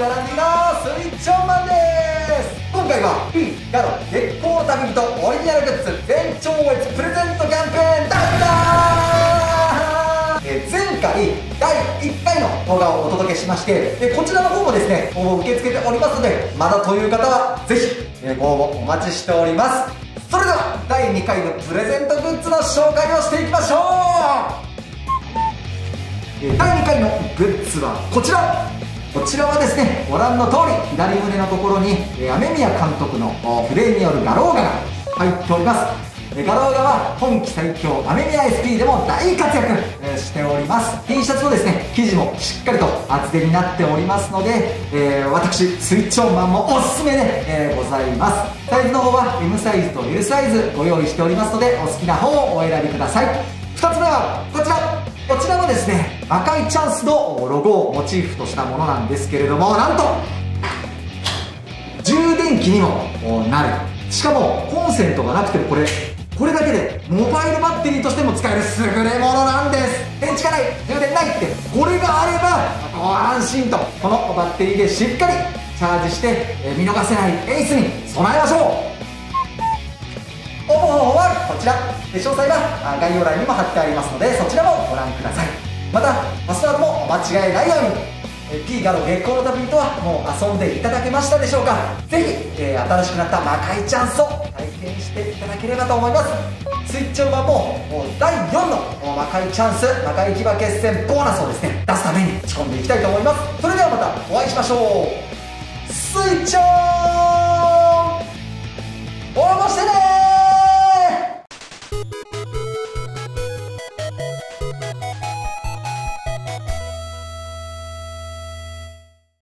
ギャランディのスイッチオンマンです。今回は P ガロ月光旅人オリジナルグッズ全超越プレゼントキャンペーンだった前回第1回の動画をお届けしまして、こちらの方もですね応募受け付けておりますので、まだという方はぜひご応募お待ちしております。それでは第2回のプレゼントグッズの紹介をしていきましょう。第2回のグッズはこちら。こちらはですね、ご覧の通り左胸のところに雨宮監督の筆によるガローガが入っております。ガローガは今季最強雨宮 SP でも大活躍しております。 T シャツのですね生地もしっかりと厚手になっておりますので、私スイッチオンマンもおすすめで、ございます。サイズの方は M サイズと L サイズご用意しておりますので、お好きな方をお選びください。2つ目はこちら。こちらはですね、赤いチャンスのロゴをモチーフとしたものなんですけれども、なんと充電器にもなる。しかもコンセントがなくてもこれだけでモバイルバッテリーとしても使える優れものなんです。電池がない、充電ないって、これがあればご安心と、このバッテリーでしっかりチャージして見逃せないエースに備えましょう。応募方法はこちら。詳細は概要欄にも貼ってありますので、そちらもご覧ください。またパスワードもお間違えないように。P ガロ月光の旅人はもう遊んでいただけましたでしょうか。ぜひ、新しくなった魔界チャンスを体験していただければと思います。スイッチオンマンも第4の魔界チャンス、魔界騎馬決戦ボーナスをですね出すために仕込んでいきたいと思います。それではまたお会いしましょう。スイッチオン応募してね。